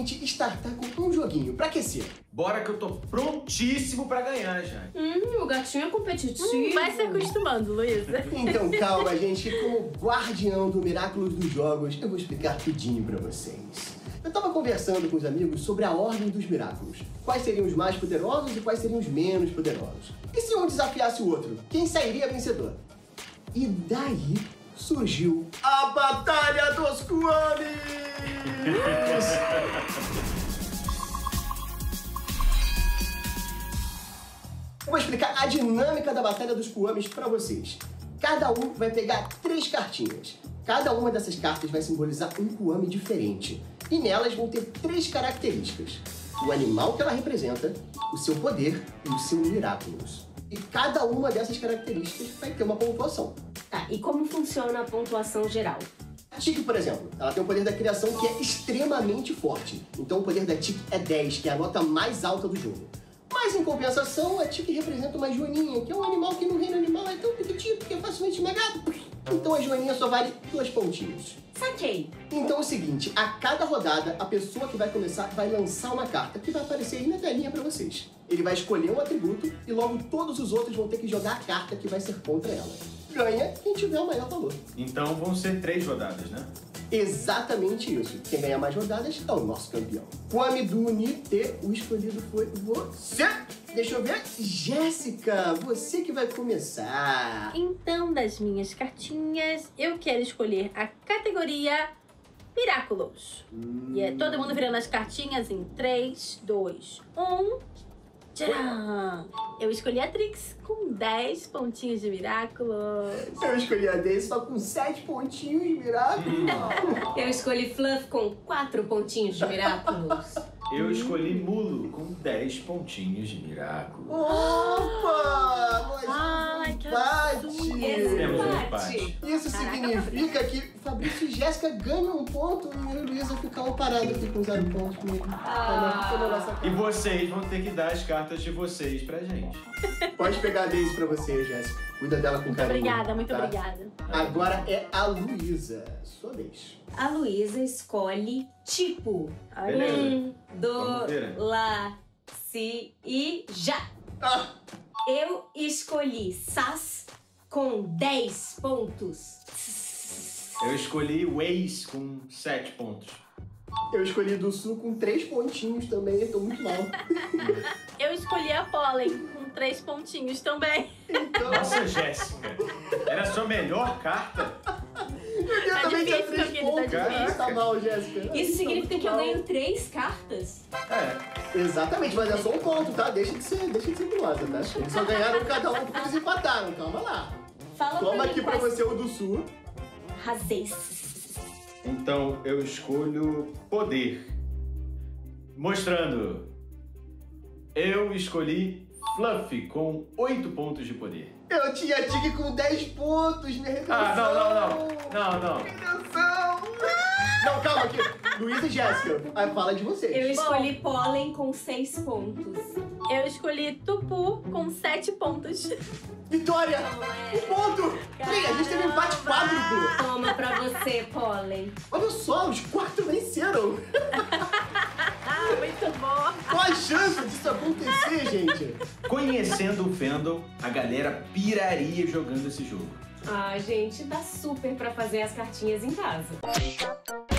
gente startar com um joguinho pra aquecer. Bora que eu tô prontíssimo pra ganhar já. O gatinho é competitivo. Vai se acostumando, Luísa. Então calma, gente, que como guardião do Miraculous dos Jogos, eu vou explicar rapidinho pra vocês. Eu tava conversando com os amigos sobre a ordem dos Miraculous. Quais seriam os mais poderosos e quais seriam os menos poderosos. E se um desafiasse o outro, quem sairia vencedor? E daí surgiu a Batalha dos Kuamis! Eu vou explicar a dinâmica da Batalha dos Kuamis pra vocês. Cada um vai pegar 3 cartinhas. Cada uma dessas cartas vai simbolizar um Kuami diferente. E nelas vão ter 3 características. O animal que ela representa, o seu poder e o seu Miraculous. E cada uma dessas características vai ter uma pontuação. Tá, e como funciona a pontuação geral? A Tiki, por exemplo, ela tem o poder da criação que é extremamente forte. Então o poder da Tiki é 10, que é a nota mais alta do jogo. Mas em compensação, a Tiki representa uma joaninha, que é um animal que no reino animal é tão pequitito que é facilmente esmagado. Então a joaninha só vale 2 pontinhos. Saquei. Então é o seguinte, a cada rodada, a pessoa que vai começar vai lançar uma carta que vai aparecer aí na telinha pra vocês. Ele vai escolher um atributo e logo todos os outros vão ter que jogar a carta que vai ser contra ela. Ganha quem tiver o maior valor. Então vão ser 3 rodadas, né? Exatamente isso. Quem ganhar mais rodadas é o nosso campeão. Kuami do Nite, o escolhido foi você. Deixa eu ver. Jéssica, você que vai começar. Então, das minhas cartinhas, eu quero escolher a categoria Miraculous. E é todo mundo virando as cartinhas em 3, 2, 1. Tcharam! Eu escolhi a Trix com 10 pontinhos de Miraculous. Eu escolhi a Daisy só com 7 pontinhos de Miraculous. Eu escolhi Fluff com 4 pontinhos de Miraculous. Eu escolhi Mulo com 10 pontinhos de Miraculous. Opa! Nós Ai, que empate! Temos um empate. Isso significa que Fabrício e Jéssica ganham um ponto e eu e Luísa ficam parados aqui com 0 pontos mesmo. E vocês vão ter que dar as cartas de vocês pra gente. Pode pegar a Daisy pra você, Jéssica. Cuida dela com carinho. Obrigada, muito tá? obrigada. Agora é a Luísa. Sua vez. A Luísa escolhe tipo. Beleza. Do, ver. lá, si e já. Ah, Eu escolhi Sass com 10 pontos. Eu escolhi Waze com 7 pontos. eu escolhi do Sul com 3 pontinhos também. Eu tô muito mal. Eu escolhi a Pollen com 3 pontinhos também. Então, Nossa, Jéssica. Era a sua melhor carta? eu Tá também tinha difícil, 3 meu querido, tá pontos. difícil. Tá mal, Jéssica. Isso significa que eu Mal. ganho 3 cartas? É. Exatamente, mas é só um ponto, tá? Deixa de ser gulosa, tá? Eles só ganharam cada um porque eles empataram. Calma lá. Fala Toma pra mim aqui pra quais- você o do Sul. Arrasei. Então eu escolho poder. Mostrando. Eu escolhi Fluffy com 8 pontos de poder. Eu tinha Tig com 10 pontos, minha redenção. Não. Redenção. Não, calma aqui. Luísa e Jéssica, aí fala de vocês. Eu escolhi Pollen com 6 pontos. Eu escolhi Tupu com 7 pontos. Vitória! Um ponto! Ei, a gente teve um empate quádruplo. Toma pra você, Pollen. Olha só, os 4 venceram. Ah, muito bom. Qual a chance disso acontecer, gente? Conhecendo o fandom, a galera piraria jogando esse jogo. Ah, gente, dá super pra fazer as cartinhas em casa.